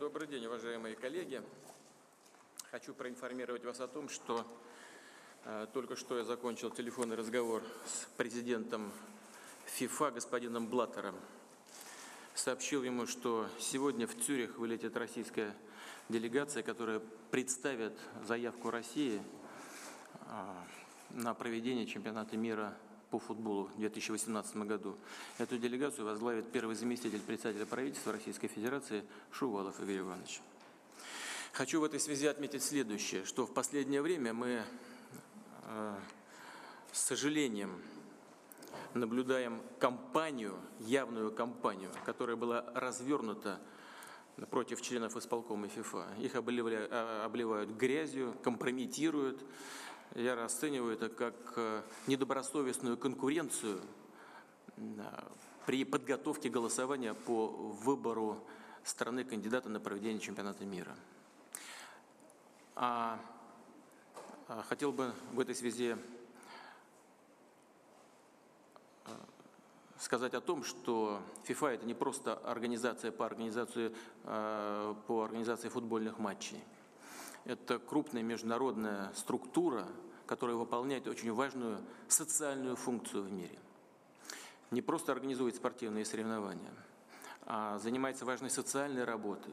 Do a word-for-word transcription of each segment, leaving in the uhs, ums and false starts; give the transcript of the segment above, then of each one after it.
Добрый день, уважаемые коллеги. Хочу проинформировать вас о том, что э, только что я закончил телефонный разговор с президентом FIFA господином Блаттером. Сообщил ему, что сегодня в Цюрих вылетит российская делегация, которая представит заявку России э, на проведение чемпионата мира по футболу в две тысячи восемнадцатом году. Эту делегацию возглавит первый заместитель председателя правительства Российской Федерации Шувалов Игорь Иванович. Хочу в этой связи отметить следующее, что в последнее время мы э, с сожалением наблюдаем кампанию, явную кампанию, которая была развернута против членов исполкома FIFA. Их обливают, обливают грязью, компрометируют. Я расцениваю это как недобросовестную конкуренцию при подготовке голосования по выбору страны кандидата на проведение чемпионата мира. А хотел бы в этой связи сказать о том, что FIFA – это не просто организация по организации, по организации футбольных матчей. Это крупная международная структура, которая выполняет очень важную социальную функцию в мире. Не просто организует спортивные соревнования, а занимается важной социальной работой.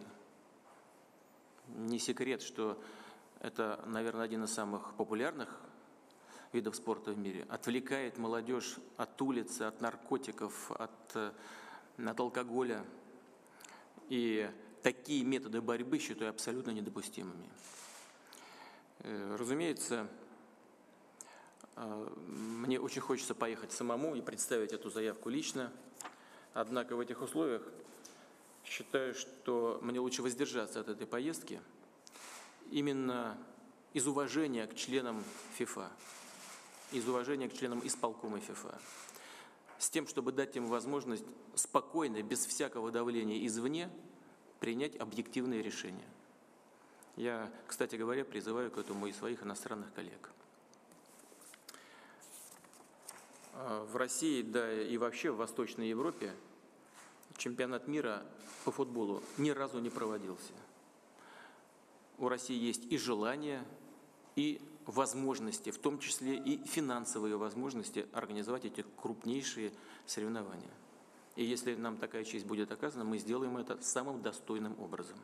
Не секрет, что это, наверное, один из самых популярных видов спорта в мире. Отвлекает молодежь от улицы, от наркотиков, от, от алкоголя. И такие методы борьбы считаю абсолютно недопустимыми. Разумеется, мне очень хочется поехать самому и представить эту заявку лично. Однако в этих условиях считаю, что мне лучше воздержаться от этой поездки именно из уважения к членам FIFA, из уважения к членам исполкома FIFA, с тем, чтобы дать им возможность спокойно, без всякого давления извне, принять объективные решения. Я, кстати говоря, призываю к этому и своих иностранных коллег. В России, да и вообще в Восточной Европе чемпионат мира по футболу ни разу не проводился. У России есть и желание, и возможности, в том числе и финансовые возможности организовать эти крупнейшие соревнования. И если нам такая честь будет оказана, мы сделаем это самым достойным образом.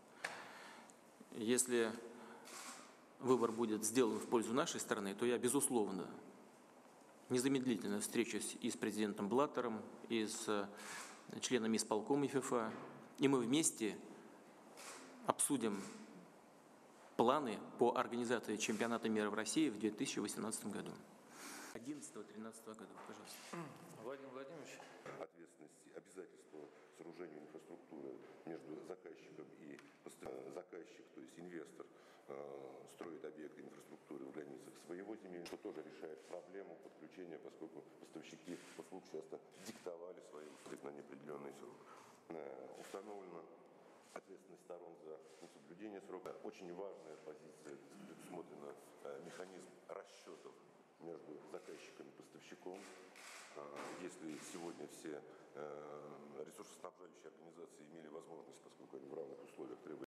Если выбор будет сделан в пользу нашей страны, то я, безусловно, незамедлительно встречусь и с президентом Блаттером, и с членами исполкома FIFA, и мы вместе обсудим планы по организации чемпионата мира в России в две тысячи восемнадцатом году. одиннадцатого-тринадцатого году, пожалуйста. Владимир Владимирович. Ответственности, обязательства сооружения инфраструктуры между заказчиком и заказчик, то есть инвестор, строит объекты инфраструктуры в границах своего земельного, что тоже решает проблему подключения, поскольку поставщики услуг часто диктовали свои услуги на неопределенный срок. Установлено ответственность сторон за несоблюдение срока. Очень важная позиция, предусмотрена механизм расчетов между заказчиком и поставщиком. Если сегодня все ресурсоснабжающие организации имели возможность, поскольку они в равных условиях требуют